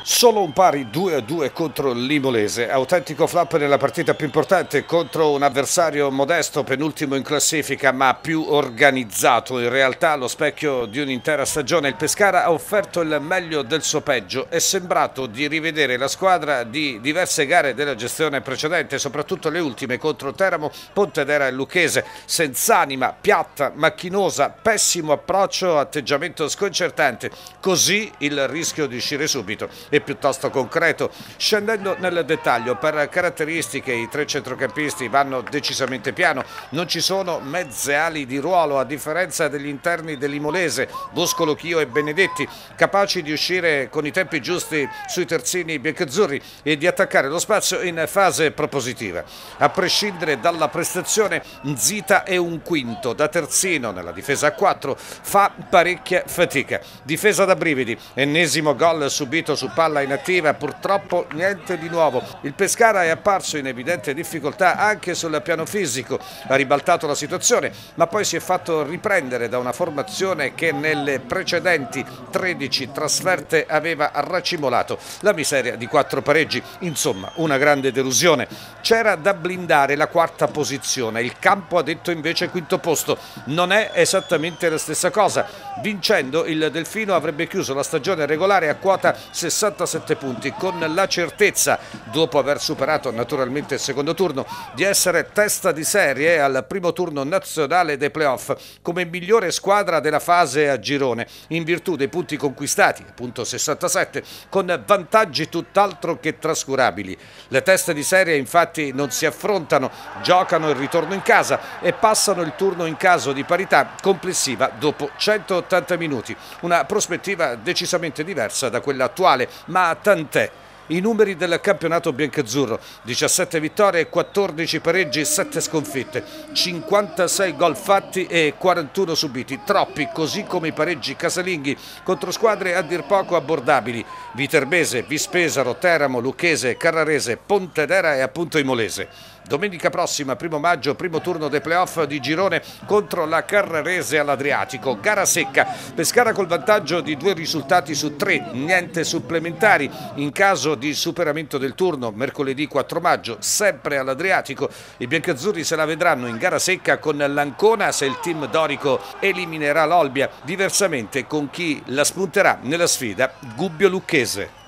Solo un pari 2-2 contro l'Imolese, autentico flop nella partita più importante contro un avversario modesto, penultimo in classifica ma più organizzato. In realtà allo specchio di un'intera stagione il Pescara ha offerto il meglio del suo peggio. È sembrato di rivedere la squadra di diverse gare della gestione precedente, soprattutto le ultime contro Teramo, Pontedera e Lucchese. Senz'anima, piatta, macchinosa, pessimo approccio, atteggiamento sconcertante. Così il rischio di uscire subito è piuttosto concreto. Scendendo nel dettaglio, per caratteristiche i tre centrocampisti vanno decisamente piano, non ci sono mezze ali di ruolo a differenza degli interni dell'Imolese, Boscolo, Chio e Benedetti, capaci di uscire con i tempi giusti sui terzini biancazzurri e di attaccare lo spazio in fase propositiva. A prescindere dalla prestazione, Nzita è un quinto, da terzino nella difesa a 4 fa parecchia fatica. Difesa da brividi, ennesimo gol subito su palla inattiva, purtroppo niente di nuovo. Il Pescara è apparso in evidente difficoltà anche sul piano fisico, ha ribaltato la situazione, ma poi si è fatto riprendere da una formazione che nelle precedenti 13 trasferte aveva racimolato la miseria di 4 pareggi. Insomma, una grande delusione. C'era da blindare la quarta posizione, il campo ha detto invece quinto posto. Non è esattamente la stessa cosa. Vincendo, il Delfino avrebbe chiuso la stagione regolare a quota 67 punti, con la certezza, dopo aver superato naturalmente il secondo turno, di essere testa di serie al primo turno nazionale dei playoff come migliore squadra della fase a girone, in virtù dei punti conquistati, appunto 67, con vantaggi tutt'altro che trascurabili. Le teste di serie infatti non si affrontano, giocano il ritorno in casa e passano il turno in caso di parità complessiva dopo 180 minuti. Una prospettiva decisamente diversa da quella attuale, ma tant'è. I numeri del campionato biancazzurro: 17 vittorie, 14 pareggi, 7 sconfitte, 56 gol fatti e 41 subiti, troppi, così come i pareggi casalinghi contro squadre a dir poco abbordabili: Viterbese, Vispesaro, Teramo, Lucchese, Carrarese, Pontedera e appunto Imolese. Domenica prossima, 1 maggio, primo turno dei playoff di girone contro la Carrarese all'Adriatico. Gara secca, Pescara col vantaggio di 2 risultati su 3, niente supplementari. In caso di superamento del turno, mercoledì 4 maggio, sempre all'Adriatico, i biancazzurri se la vedranno in gara secca con l'Ancona se il team dorico eliminerà l'Olbia, diversamente con chi la spunterà nella sfida Gubbio Lucchese.